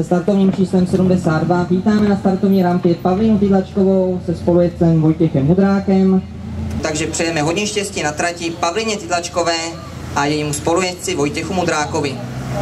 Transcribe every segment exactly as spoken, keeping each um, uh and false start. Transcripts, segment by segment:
se startovním číslem sedmdesát dva. Vítáme na startovní rampě Pavlínu Tydlačkovou se spolujezdcem Vojtěchem Mudrákem. Takže přejeme hodně štěstí na trati Pavlině Tydlačkové a jejímu spolujezdci Vojtěchu Mudrákovi.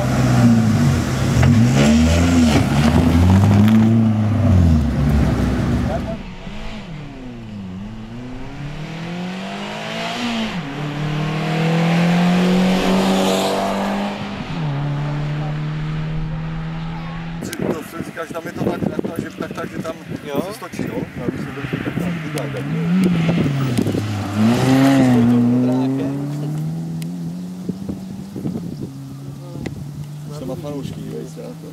Říkáš, tam je to tak, tak, že, tak, tak, že tam se stočí, no? Já myslím, že tak, tak, tak, tak. Jsem fanoušky, vejce na to.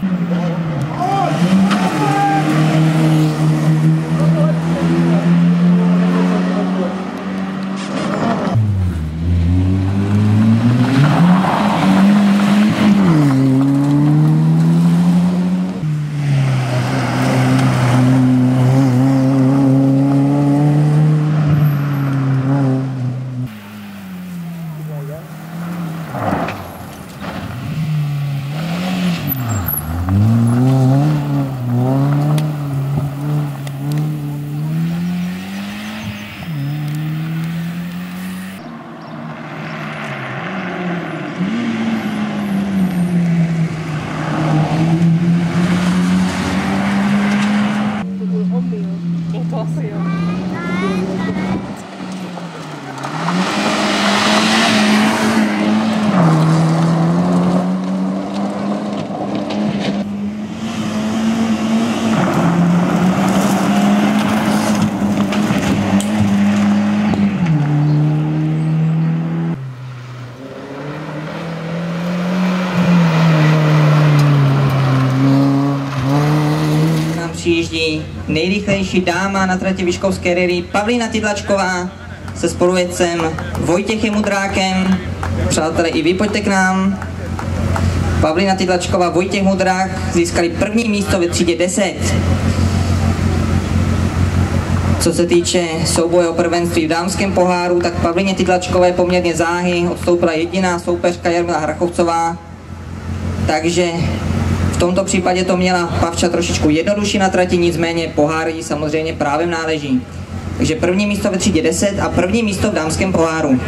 Přijíždí nejrychlejší dáma na trati Vyškovské rally Pavlína Tydlačková se spolujezdcem Vojtěchem Mudrákem. Přátelé, i vy pojďte k nám. Pavlína Tydlačková, Vojtěch Mudrák získali první místo ve třídě deset. Co se týče souboje o prvenství v dámském poháru, tak Pavlíně Tydlačkové poměrně záhy odstoupila jediná soupeřka Jarmila Hrachovcová, takže v tomto případě to měla Pavča trošičku jednodušší na trati, nicméně pohár jí samozřejmě právem náleží. Takže první místo ve třídě deset a první místo v dámském poháru.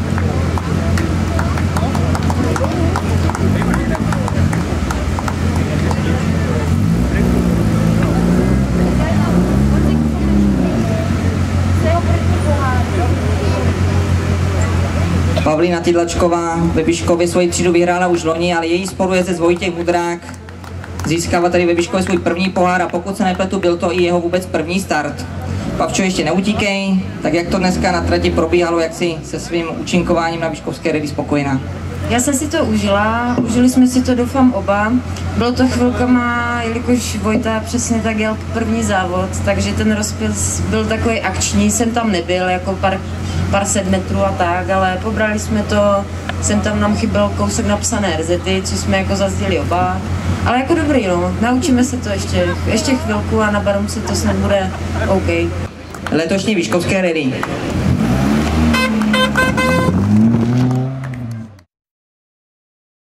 Pavlína Tydlačková ve Vyškově svoji třídu vyhrála už loni, ale její spolujezdec Vojtěch Mudrák získává tady ve Vyškově svůj první pohár a pokud se nepletu, byl to i jeho vůbec první start. Pavčo, ještě neutíkej, tak jak to dneska na trati probíhalo, jak si se svým účinkováním na Vyškovské rally spokojená? Já jsem si to užila, užili jsme si to, doufám, oba. Bylo to chvilkama, jelikož Vojta přesně tak jel první závod, takže ten rozpis byl takový akční, jsem tam nebyl, jako pár, pár set metrů a tak, ale pobrali jsme to, jsem tam nám chyběl kousek napsané R Z ty, co jsme jako zazdili oba. Ale jako dobrý, no, naučíme se to ještě, ještě chvilku a na Baromce to snad bude OK. Letošní Vyškovské rally